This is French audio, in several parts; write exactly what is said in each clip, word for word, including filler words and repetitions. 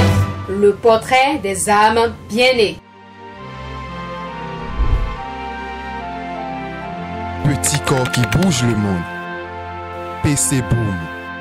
repères, le portrait des âmes bien-nées. Petit corps qui bouge le monde. P C Boom.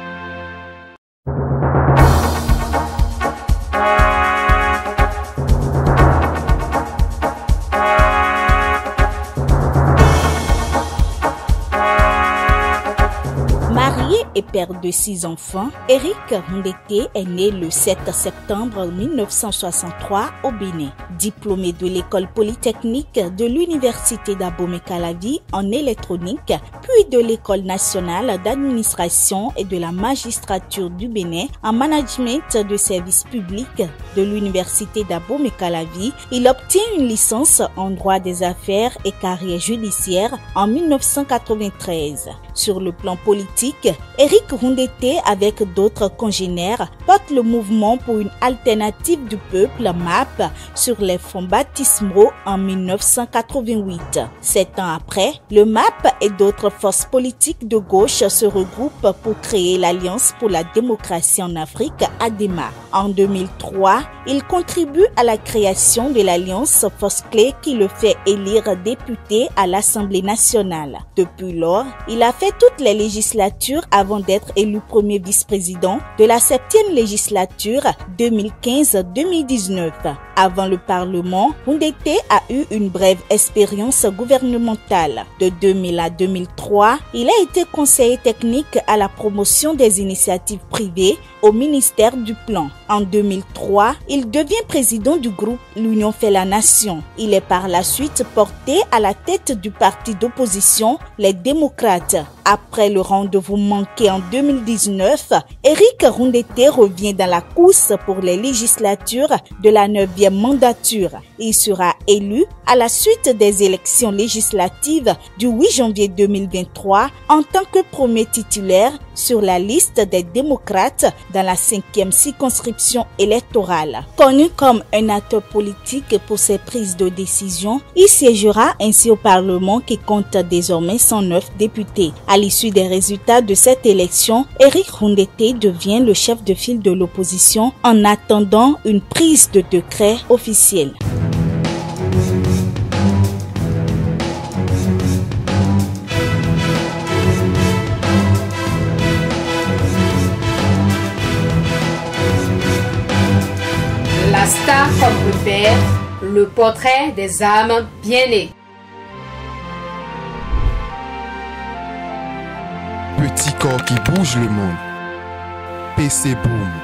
Marié et père de six enfants, Eric Rundete est né le sept septembre mille neuf cent soixante-trois au Bénin. Diplômé de l'école polytechnique de l'université d'Abomey-Calavi en électronique, puis de l'école nationale d'administration et de la magistrature du Bénin en management de services publics de l'université d'Abomey-Calavi, il obtient une licence en droit des affaires et carrière judiciaire en mille neuf cent quatre-vingt-treize. Sur le plan politique, Eric Rundete, avec d'autres congénères, porte le mouvement pour une alternative du peuple M A P sur les fonds baptismaux en mille neuf cent quatre-vingt-huit. Sept ans après, le M A P et d'autres forces politiques de gauche se regroupent pour créer l'Alliance pour la démocratie en Afrique, A D E M A. En deux mille trois, il contribue à la création de l'Alliance Force Clé qui le fait élire député à l'Assemblée nationale. Depuis lors, il a fait toutes les législatures avant d'être élu premier vice-président de la septième législature deux mille quinze à deux mille dix-neuf. Avant le Parlement, Rundete a eu une brève expérience gouvernementale. De deux mille à deux mille trois, il a été conseiller technique à la promotion des initiatives privées au ministère du Plan. En deux mille trois, il devient président du groupe L'Union fait la Nation. Il est par la suite porté à la tête du parti d'opposition, les démocrates. Après le rendez-vous manqué en deux mille dix-neuf, Eric Rundete revient dans la course pour les législatures de la neuvième mandature. Il sera élu à la suite des élections législatives du huit janvier deux mille vingt-trois en tant que premier titulaire sur la liste des démocrates dans la cinquième circonscription électorale. Connu comme un acteur politique pour ses prises de décision, il siégera ainsi au Parlement qui compte désormais cent neuf députés. À l'issue des résultats de cette élection, Eric Rundete devient le chef de file de l'opposition en attendant une prise de décret officielle. La star comme repère, le portrait des âmes bien-nées. Petit corps qui bouge le monde. P C Boom.